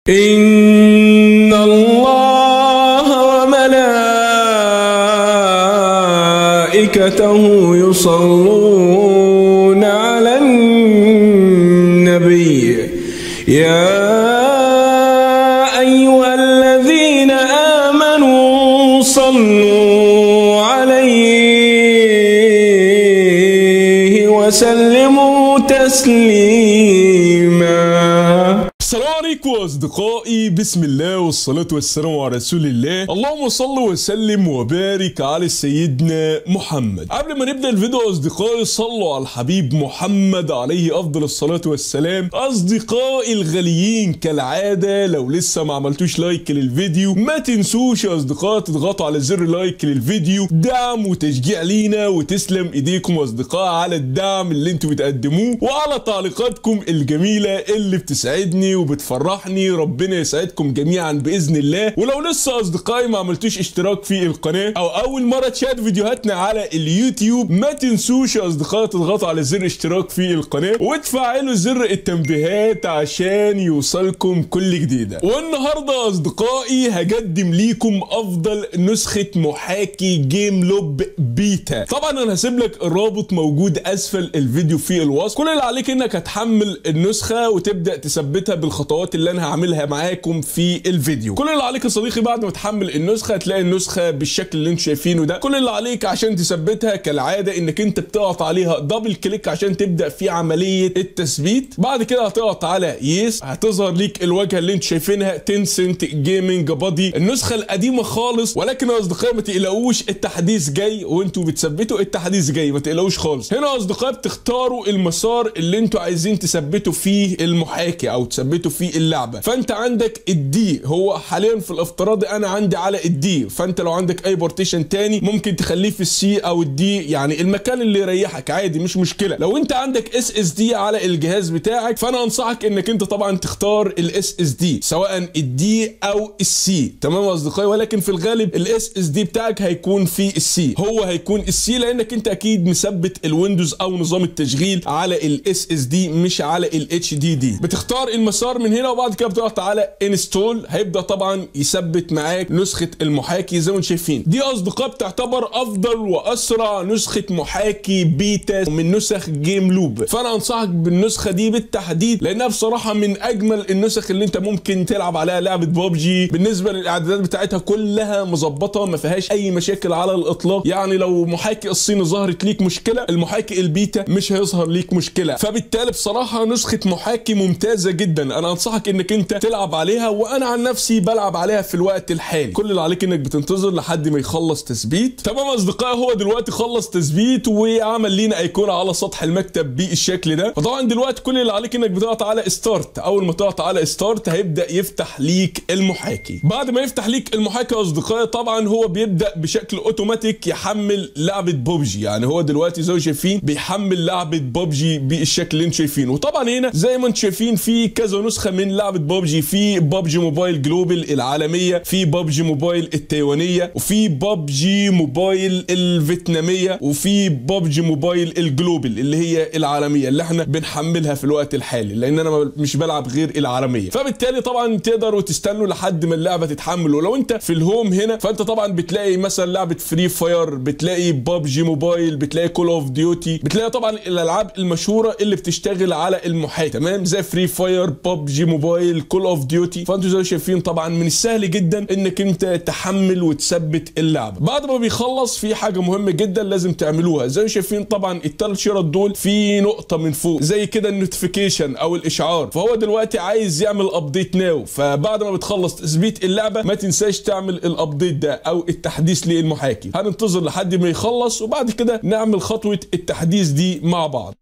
إن الله وملائكته يصلون على النبي يا أيها الذين آمنوا صلوا عليه وسلموا تسليما. السلام عليكم أصدقائي، بسم الله والصلاة والسلام على رسول الله. اللهم صل وسلم وبارك على سيدنا محمد. قبل ما نبدأ الفيديو أصدقائي صلوا على الحبيب محمد عليه أفضل الصلاة والسلام. أصدقائي الغاليين كالعادة لو لسه ما عملتوش لايك للفيديو ما تنسوش يا أصدقائي تضغطوا على زر لايك للفيديو، دعم وتشجيع لينا، وتسلم إيديكم أصدقائي على الدعم اللي انتوا بتقدموه وعلى تعليقاتكم الجميلة اللي بتسعدني وبتفرحني. ربنا يسعدكم جميعا باذن الله. ولو لسه اصدقائي ما عملتوش اشتراك في القناه او اول مره تشاهدوا فيديوهاتنا على اليوتيوب ما تنسوش يا اصدقائي تضغطوا على زر اشتراك في القناه وتفعلوا زر التنبيهات عشان يوصلكم كل جديده. والنهارده يا اصدقائي هقدم ليكم افضل نسخه محاكي جيم لوب بيتا. طبعا انا هسيب لك الرابط موجود اسفل الفيديو في الوصف. كل اللي عليك انك هتحمل النسخه وتبدا تثبتها بالخطوات اللي انا هعملها معاكم في الفيديو. كل اللي عليك يا صديقي بعد ما تحمل النسخه هتلاقي النسخه بالشكل اللي انتم شايفينه ده. كل اللي عليك عشان تثبتها كالعاده انك انت بتضغط عليها دبل كليك عشان تبدا في عمليه التثبيت. بعد كده هتضغط على يس، هتظهر ليك الواجهه اللي انتم شايفينها تنسنت جيمنج بادي، النسخه القديمه خالص. ولكن يا اصدقائي ما تقلقوش التحديث جاي وانتم بتثبتوا، التحديث جاي ما تقلقوش خالص. هنا يا اصدقائي بتختاروا المسار اللي انتم عايزين تثبتوا فيه المحاكي او تثبتوا في اللعبه. فانت عندك الدي، هو حاليا في الافتراضي انا عندي على الدي، فانت لو عندك اي بارتيشن تاني ممكن تخليه في السي او الدي، يعني المكان اللي يريحك عادي مش مشكله. لو انت عندك اس اس دي على الجهاز بتاعك فانا انصحك انك انت طبعا تختار الاس اس دي سواء الدي او السي، تمام يا اصدقائي. ولكن في الغالب الاس اس دي بتاعك هيكون في السي، هو هيكون السي لانك انت اكيد مثبت الويندوز او نظام التشغيل على الاس اس دي مش على الاتش دي دي. بتختار المسار من هنا وبعد كده بتضغط على انستول، هيبدا طبعا يثبت معاك نسخه المحاكي زي ما انتم شايفين. دي اصدقائي بتعتبر افضل واسرع نسخه محاكي بيتا من نسخ جيم لوب، فانا انصحك بالنسخه دي بالتحديد لانها بصراحه من اجمل النسخ اللي انت ممكن تلعب عليها لعبه ببجي. بالنسبه للاعدادات بتاعتها كلها مظبطه ما فيهاش اي مشاكل على الاطلاق، يعني لو محاكي الصيني ظهرت ليك مشكله المحاكي البيتا مش هيظهر ليك مشكله. فبالتالي بصراحه نسخه محاكي ممتازه جدا، انا انصحك انك انت تلعب عليها وانا عن نفسي بلعب عليها في الوقت الحالي. كل اللي عليك انك بتنتظر لحد ما يخلص تثبيت. تمام يا اصدقائي، هو دلوقتي خلص تثبيت وعمل لينا ايقونه على سطح المكتب بالشكل ده. فطبعا دلوقتي كل اللي عليك انك بتضغط على ستارت. اول ما تضغط على ستارت هيبدا يفتح ليك المحاكي. بعد ما يفتح ليك المحاكي يا اصدقائي طبعا هو بيبدا بشكل اوتوماتيك يحمل لعبه ببجي، يعني هو دلوقتي زي ما شايفين بيحمل لعبه ببجي بالشكل اللي انتم شايفينه. وطبعا هنا زي ما انتم شايفين في كذا نسخه من لعبه ببجي، في ببجي موبايل جلوبال العالميه، في ببجي موبايل التايوانيه، وفي ببجي موبايل الفيتناميه، وفي ببجي موبايل الجلوبال اللي هي العالميه اللي احنا بنحملها في الوقت الحالي لان انا مش بلعب غير العالميه. فبالتالي طبعا تقدروا تستنوا لحد ما اللعبه تتحمل. ولو انت في الهوم هنا فانت طبعا بتلاقي مثلا لعبه فري فاير، بتلاقي ببجي موبايل، بتلاقي كول اوف ديوتي، بتلاقي طبعا الالعاب المشهوره اللي بتشتغل على المحاكي، تمام، زي فري فاير، ببجي موبايل، كول اوف ديوتي. فانتوا زي ما شايفين طبعا من السهل جدا انك انت تحمل وتثبت اللعبه. بعد ما بيخلص في حاجه مهمه جدا لازم تعملوها، زي ما شايفين طبعا الثلاث شرط دول في نقطه من فوق زي كده النوتيفيكيشن او الاشعار، فهو دلوقتي عايز يعمل ابديت ناو. فبعد ما بتخلص تثبيت اللعبه ما تنساش تعمل الابديت ده او التحديث للمحاكي. هننتظر لحد ما يخلص وبعد كده نعمل خطوه التحديث دي مع بعض.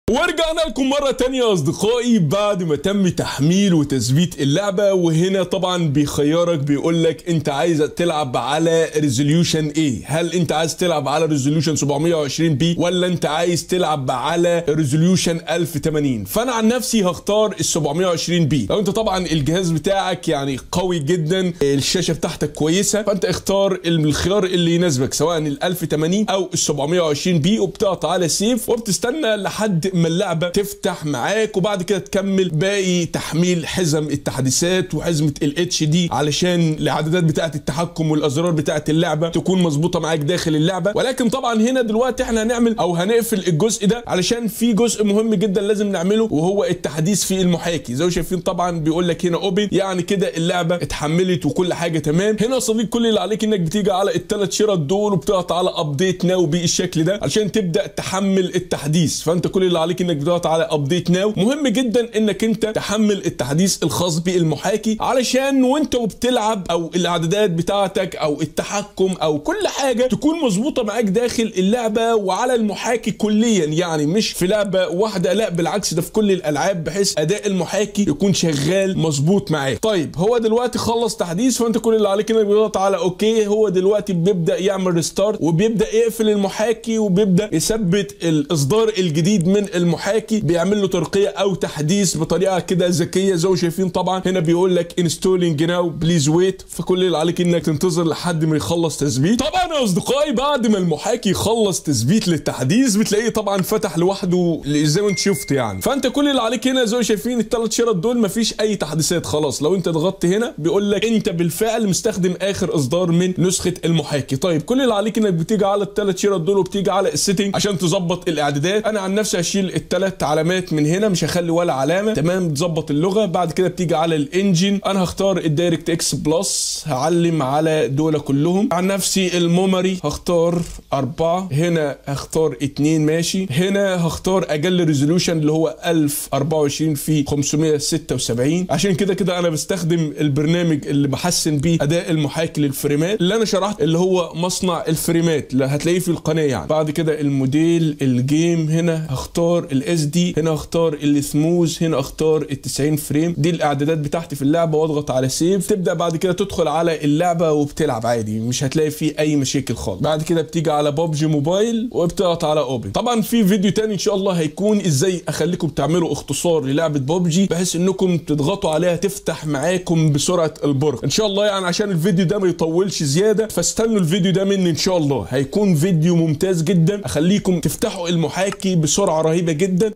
ورجعنا لكم مرة تانية يا أصدقائي بعد ما تم تحميل وتثبيت اللعبة. وهنا طبعا بيخيرك، بيقولك أنت عايز تلعب على ريزوليوشن إيه؟ هل أنت عايز تلعب على ريزوليوشن 720p ولا أنت عايز تلعب على ريزوليوشن 1080؟ فأنا عن نفسي هختار ال 720p. لو أنت طبعا الجهاز بتاعك يعني قوي جدا، الشاشة بتاعتك كويسة، فأنت اختار الخيار اللي يناسبك سواء ال 1080 أو ال 720p، وبتقطع على سيف وبتستنى لحد ما اللعبه تفتح معاك، وبعد كده تكمل باقي تحميل حزم التحديثات وحزمه الاتش دي علشان الاعدادات بتاعه التحكم والازرار بتاعه اللعبه تكون مظبوطه معاك داخل اللعبه. ولكن طبعا هنا دلوقتي احنا هنعمل او هنقفل الجزء ده علشان في جزء مهم جدا لازم نعمله، وهو التحديث في المحاكي. زي ما شايفين طبعا بيقول لك هنا اوبن، يعني كده اللعبه اتحملت وكل حاجه تمام. هنا يا صديق كل اللي عليك انك بتيجي على الثلاث شرط دول وبتضغط على ابديت ناو بالشكل ده علشان تبدا تحمل التحديث. فانت كل اللي عليك انك بتضغط على ابديت ناو. مهم جدا انك انت تحمل التحديث الخاص بالمحاكي علشان وانت وبتلعب او الاعدادات بتاعتك او التحكم او كل حاجه تكون مظبوطه معاك داخل اللعبه وعلى المحاكي كليا، يعني مش في لعبه واحده، لا بالعكس ده في كل الالعاب، بحيث اداء المحاكي يكون شغال مظبوط معاك. طيب هو دلوقتي خلص تحديث، فانت كل اللي عليك انك بتضغط على اوكي. هو دلوقتي بيبدا يعمل ريستارت وبيبدا يقفل المحاكي وبيبدا يثبت الاصدار الجديد من المحاكي، بيعمل له ترقيه او تحديث بطريقه كده ذكيه. زي ما شايفين طبعا هنا بيقول لك انستولينج ناو بليز ويت، فكل اللي عليك انك تنتظر لحد ما يخلص تثبيت. طبعا يا اصدقائي بعد ما المحاكي يخلص تثبيت للتحديث بتلاقيه طبعا فتح لوحده زي ما انت شفت يعني. فانت كل اللي عليك هنا زي ما شايفين الثلاث شرط دول مفيش اي تحديثات خلاص. لو انت ضغطت هنا بيقول لك انت بالفعل مستخدم اخر اصدار من نسخه المحاكي. طيب كل اللي عليك انك بتيجي على الثلاث شرط دول وبتيجي على السيتنج عشان تظبط الاعدادات. انا عن نفسي هشيل الثلاث علامات من هنا، مش هخلي ولا علامه، تمام. تظبط اللغه. بعد كده بتيجي على الانجن، انا هختار الدايركت اكس بلس، هعلم على دول كلهم. عن نفسي الميموري هختار 4، هنا هختار 2 ماشي. هنا هختار اقل ريزوليوشن اللي هو 1024 في 576 عشان كده انا بستخدم البرنامج اللي بحسن بيه اداء المحاكي للفريمات اللي انا شرحت اللي هو مصنع الفريمات اللي هتلاقيه في القناه يعني. بعد كده الموديل الجيم، هنا هختار الاس دي، هنا هختار السموز، هنا اختار ال90 فريم. دي الاعدادات بتاعتي في اللعبه واضغط على سيف. تبدا بعد كده تدخل على اللعبه وبتلعب عادي، مش هتلاقي فيه اي مشاكل خالص. بعد كده بتيجي على ببجي موبايل وبتضغط على اوبن. طبعا في فيديو تاني ان شاء الله هيكون ازاي اخليكم تعملوا اختصار للعبه ببجي بحيث انكم تضغطوا عليها تفتح معاكم بسرعه البرق ان شاء الله، يعني عشان الفيديو ده ما يطولش زياده. فاستنوا الفيديو ده مني ان شاء الله، هيكون فيديو ممتاز جدا اخليكم تفتحوا المحاكي بسرعه رهيبه جدا.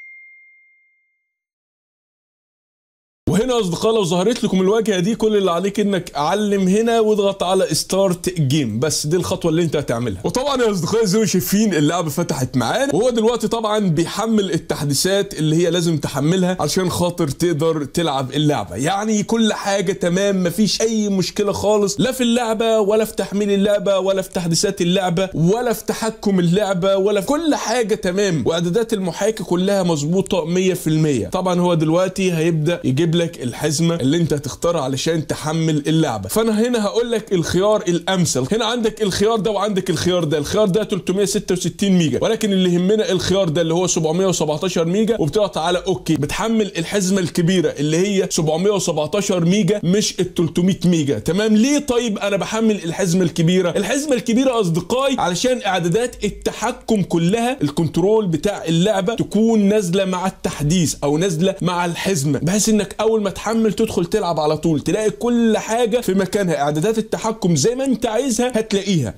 وهنا يا اصدقاء لو ظهرت لكم الواجهه دي كل اللي عليك انك علم هنا واضغط على ستارت جيم، بس دي الخطوه اللي انت هتعملها. وطبعا يا اصدقائي زي ما شايفين اللعبه فتحت معانا، وهو دلوقتي طبعا بيحمل التحديثات اللي هي لازم تحملها علشان خاطر تقدر تلعب اللعبه. يعني كل حاجه تمام، مفيش اي مشكله خالص، لا في اللعبه ولا في تحميل اللعبه ولا في تحديثات اللعبه ولا في تحكم اللعبه ولا في كل حاجه تمام، واعدادات المحاكي كلها مظبوطه 100%. طبعا هو دلوقتي هيبدا يجيب لك الحزمه اللي انت هتختارها علشان تحمل اللعبه. فانا هنا هقول لك الخيار الامثل. هنا عندك الخيار ده وعندك الخيار ده. الخيار ده 366 ميجا، ولكن اللي يهمنا الخيار ده اللي هو 717 ميجا، وبتضغط على اوكي. بتحمل الحزمه الكبيره اللي هي 717 ميجا مش ال 300 ميجا، تمام. ليه طيب انا بحمل الحزمه الكبيره؟ الحزمه الكبيره يا اصدقائي علشان اعدادات التحكم كلها، الكنترول بتاع اللعبه تكون نازله مع التحديث او نازله مع الحزمه، بحيث انك اول ما تحمل تدخل تلعب على طول تلاقي كل حاجه في مكانها، اعدادات التحكم زي ما انت عايزها هتلاقيها.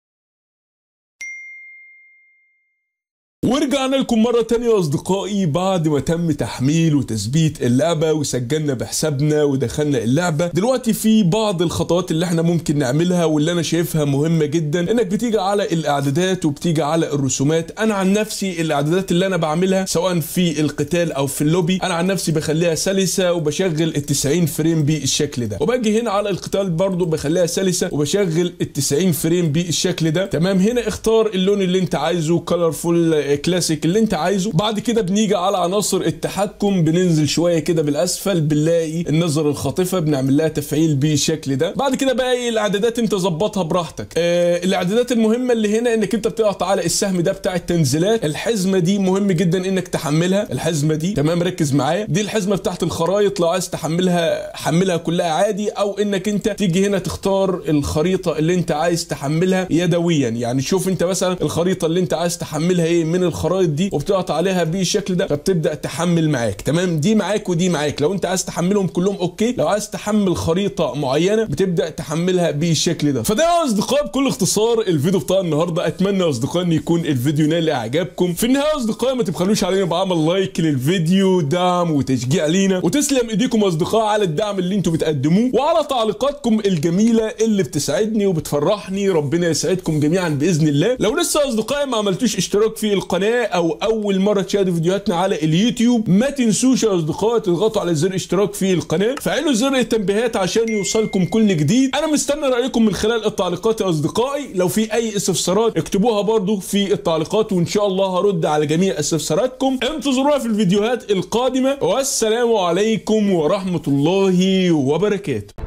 ورجعنا لكم مرة تانية يا أصدقائي بعد ما تم تحميل وتثبيت اللعبة وسجلنا بحسابنا ودخلنا اللعبة. دلوقتي في بعض الخطوات اللي احنا ممكن نعملها واللي أنا شايفها مهمة جدا، إنك بتيجي على الإعدادات وبتيجي على الرسومات. أنا عن نفسي الإعدادات اللي أنا بعملها سواء في القتال أو في اللوبي أنا عن نفسي بخليها سلسة وبشغل ال90 فريم بالشكل ده، وباجي هنا على القتال برضو بخليها سلسة وبشغل ال90 فريم بالشكل ده، تمام. هنا اختار اللون اللي أنت عايزه، كلرفول كلاسيك اللي انت عايزه. بعد كده بنيجي على عناصر التحكم، بننزل شويه كده بالاسفل بنلاقي النظر الخاطفه، بنعمل لها تفعيل بالشكل ده. بعد كده بقى ايه الاعدادات انت ظبطها براحتك. الاعدادات المهمه اللي هنا انك انت بتضغط على السهم ده بتاع التنزيلات. الحزمه دي مهم جدا انك تحملها، الحزمه دي تمام، ركز معايا. دي الحزمه بتاعت الخرايط، لو عايز تحملها حملها كلها عادي، او انك انت تيجي هنا تختار الخريطه اللي انت عايز تحملها يدويا. يعني شوف انت مثلا الخريطه اللي انت عايز تحملها ايه من الخرائط دي، وبتضغط عليها بالشكل ده فبتبدا تحمل معاك. تمام، دي معاك ودي معاك. لو انت عايز تحملهم كلهم اوكي، لو عايز تحمل خريطه معينه بتبدا تحملها بالشكل ده. فده يا اصدقائي بكل اختصار الفيديو بتاع النهارده. اتمنى يا اصدقائي ان يكون الفيديو نال اعجابكم. في النهايه يا اصدقائي ما تبخلوش علينا بعمل لايك للفيديو، دعم وتشجيع لينا، وتسلم ايديكم يا اصدقائي على الدعم اللي انتم بتقدموه وعلى تعليقاتكم الجميله اللي بتسعدني وبتفرحني. ربنا يسعدكم جميعا باذن الله. لو لسه يا اصدقائي ما عملتوش اشتراك في القناه او اول مره تشاهدوا فيديوهاتنا على اليوتيوب، ما تنسوش يا اصدقائي تضغطوا على زر اشتراك في القناه، فعلوا زر التنبيهات عشان يوصلكم كل جديد. انا مستني رايكم من خلال التعليقات يا اصدقائي. لو في اي استفسارات اكتبوها برضو في التعليقات، وان شاء الله هرد على جميع استفساراتكم. انتظروها في الفيديوهات القادمه، والسلام عليكم ورحمه الله وبركاته.